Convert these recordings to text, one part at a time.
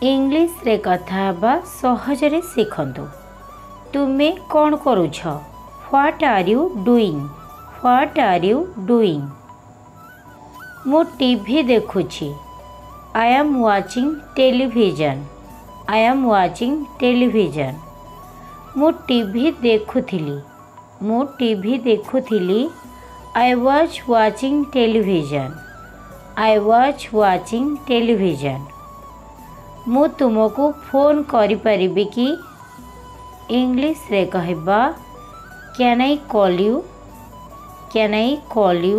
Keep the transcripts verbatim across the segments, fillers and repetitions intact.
English रे कथा बा सहजरे शिखंतु। तुमे कौन करुछ? What are you doing? What are you doing? मु टीवी देखुछि। I am watching television. I am watching television. मु टीवी देखुथिली। मु टीवी देखुथिली। I was watching television. I was watching television. मु तुमको फोन करि परिबि कि? इंग्लिश रे कहबा can I call you? Can I call you?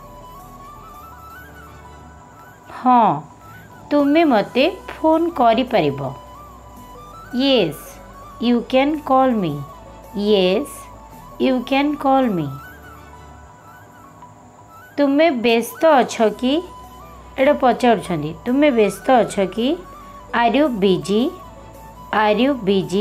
हाँ तुमे मते फोन करि परिबो। Yes you can call me. Yes you can call मी। तुमे व्यस्त अछ कि? एटा पचारुछंदी। तुमे व्यस्त अछ कि? Are you busy? Are you busy?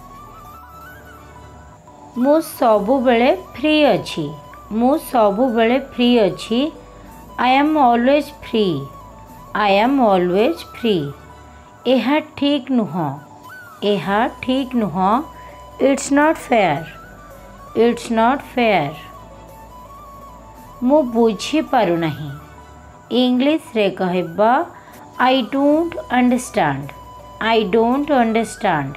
मु सबु बेले फ्री अछि। मु सबु बेले फ्री अछि। I am always free. I am always free. एहा ठीक नुह। एहा ठीक नुह। It's not fair. It's not fair. मु बुझी पारु नहीं। इंग्लिश रे कहबा I don't understand. I don't understand.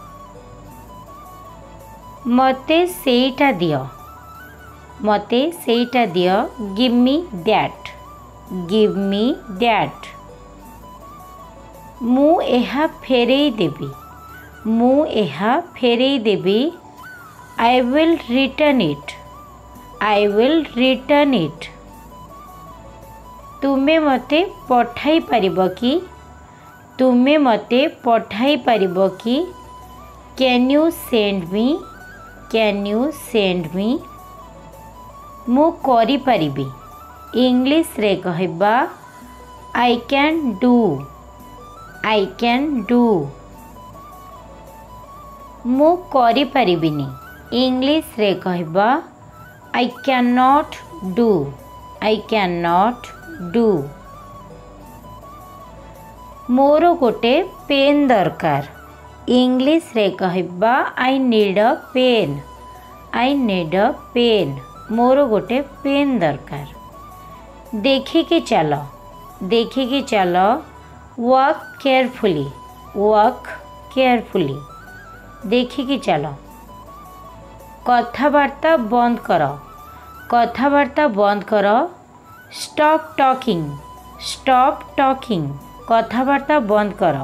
मते सेटा दियो। मते सेटा दियो। Give me that. Give me that. मु एहा फेरेई देबी। मु एहा फेरेई देबी। I will return it. I will return it. तुमे मते पठाई परिबो कि? तुमे मते पठाई परिबो कि? Can you send me? Can you send me? मु करि परिबी। इंग्लिश रे कहबा I can do. I can do. मु करि परिबिनी। इंग्लिश रे कहबा I can not do. I can not do. मोर गोटे पेन दरकार। इंग्लिश रे कहबा I need a pen. I need a pen. मोर गोटे पेन दरकार। देखिके चलो। देखिके चलो। Walk carefully. Walk carefully. देखिके चलो। कथावार्ता बंद करो। कथावार्ता बंद करो। Stop talking. Stop talking. कथावार्ता बंद करो।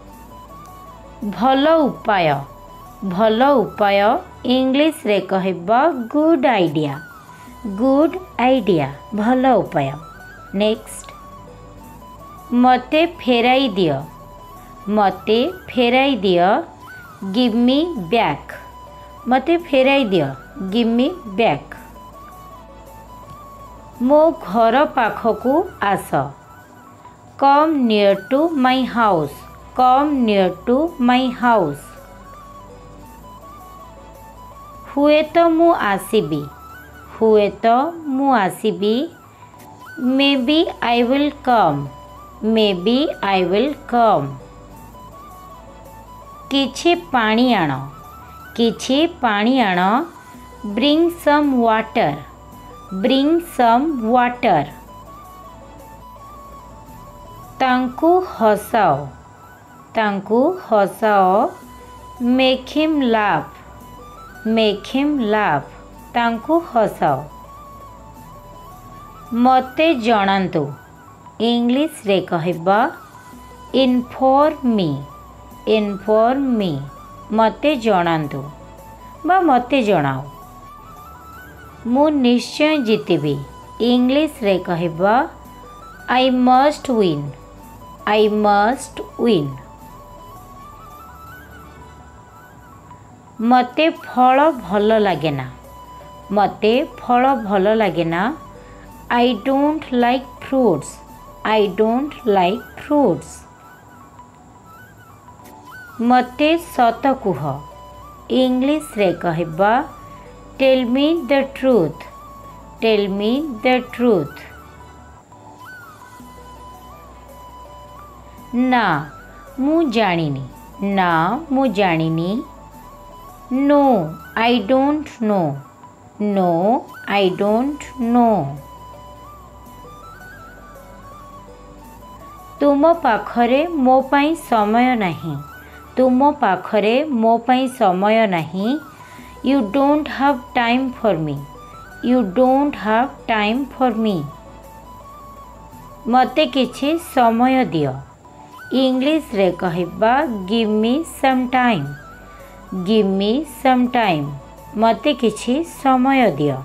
भल उपाय। भल उपाय। इंग्लिश रे कहबा गुड आइडिया। Good idea. भल उपाय। नेक्स्ट। मते फेराई दियो। मते फेराई दियो। Give me back. मते फेराई दियो। Give me back. मो घर पाखकू आस। Come near to my house. Come near to my house. हुए तो मु आसीबी। हुए तो मु आसीबी। Maybe I will come. Maybe I will come. किछि पानी आण। किछि पानी आण। Bring some water. Bring some water. तांकु हसाओ। तांकु हसाओ। Make him laugh. Make him laugh. तांकु हसाओ। मते जणांतु। इंग्लिश रे कहबा इनफॉर्म मी। इनफॉर्म मी। मते जणांतु बा मते जणाओ। मु निश्चय जीतिबी। इंग्लिश रे कहबा I must win. I must win. मते फल भल लागेना। मते फल भल लागेना। I don't like fruits. I don't like fruits. मते सत कुह। इंग्लिश रे कहबा tell me the truth. Tell me the truth. ना ମୁଁ ଜାଣିନି ନା ମୁଁ ଜାଣିନି। No I don't know no I don't know. तुम पाखरे मो पाई समय नहीं तुम पाखरे मो पाई समय नहीं। You don't have time for me you don't have time for me. मते किछि समय दियो इंग्लिश रे कहबा give me some time give me some time मते किछि समय दियो।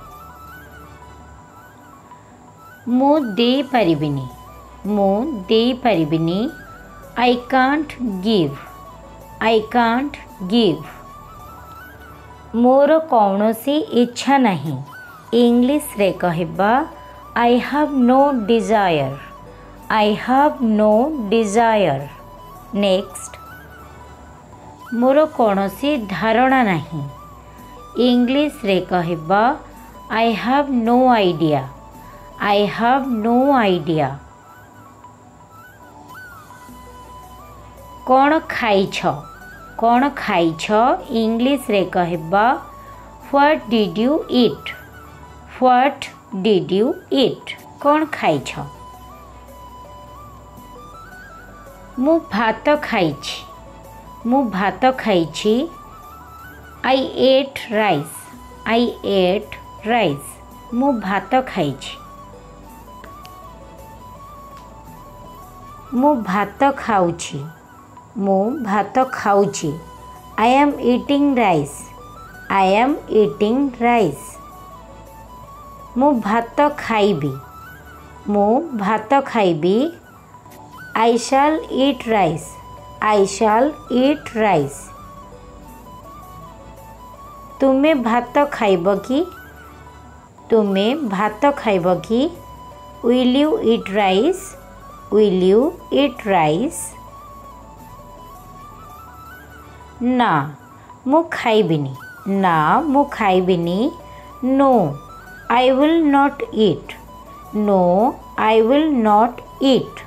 मु दे परिबिनी मु दे परिबिनी। I can't give I can't give. मोर कौनसी इच्छा नहीं इंग्लिश रे कहबा I have no desire I have no desire. Next मोर कौनसी धारणा नहीं इंग्लिश रे कहबा I have no idea I have no idea. कौन खाइछ कौन खाइछ इंग्लिश रे कहबा what did you eat what did you eat. कौन खाइछ। मु भात खाइछि मु भात खाइछि। I ate rice I ate rice मु भात खाइछि। मु भात खाउछि मु भात खाउछि। I am eating rice I am eating rice मु भात खाइबी मु भात खाइबी। आई शैल ईट राइस आई शैल ईट राइस। तुमे भात खाइब कि तुमे भात खाइब कि। Will you eat rice will you eat rice. ना मु खाइबिनी ना मु खाइबिनी। No I will not eat no I will not eat.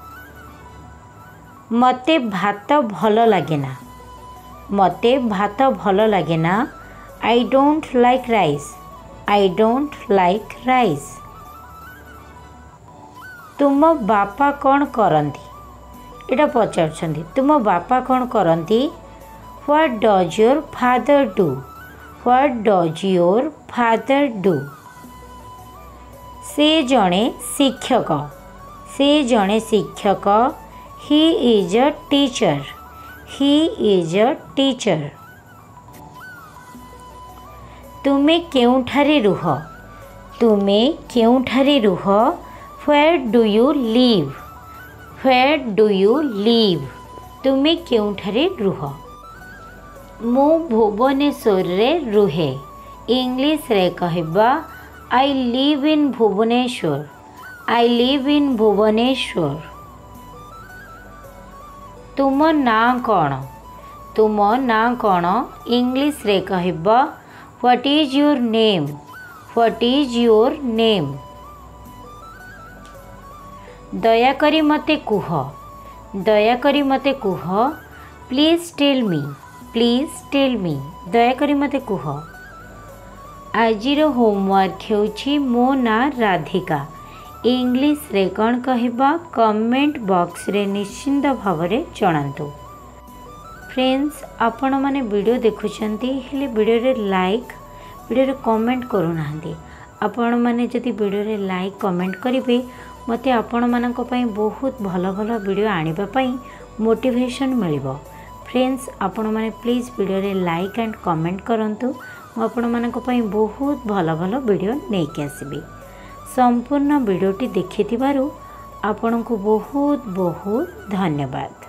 मते भात भल लागेना मते भात भल लागेना। I don't like rice I don't like rice. तुम बापा कौन करंती एटा पचारुछंती तुम बापा कौन करंती। What does your father do what does your father do. से जणे शिक्षक से जणे शिक्षक। ही is a teacher he is a teacher. तुमे केउठारे रुह तुमे केउठारे रुह। Where do you live where do you live. तुमे केउठारे रुह। मु भुवनेश्वर रे रुहे इंग्लिश रे कहबा I live in Bhubaneswar I live in Bhubaneswar. तुम ना कौन तुम ना कौन इंग्लिश रे कहबा what is your name what is your name. दयाकरी मते कुह दयाकरी मते कुह। Please tell me please tell me दयाकरी मते कुह। आजिर होमवर्क हेउछि मो ना राधिका इंग्लिश रे कौन कहबा कमेंट बॉक्स रे निश्चिंत भावरे जणांतु। फ्रेंड्स आपण माने वीडियो देखुछंती हेले वीडियो रे लाइक वीडियो रे कमेंट करू नाहंती। आपण माने जदि वीडियो रे लाइक कमेंट करिवे मते आपण मानक पई बहुत भलो भलो वीडियो आनिबा पई मोटिवेशन मिलिबो। फ्रेंड्स आपण माने प्लीज वीडियो रे लाइक एंड कमेंट करंतु। मु आपण मानक पई बहुत भलो भलो वीडियो नेके आसीबी। संपूर्ण वीडियोटी देखिथिबारु आपनको बहुत बहुत धन्यवाद।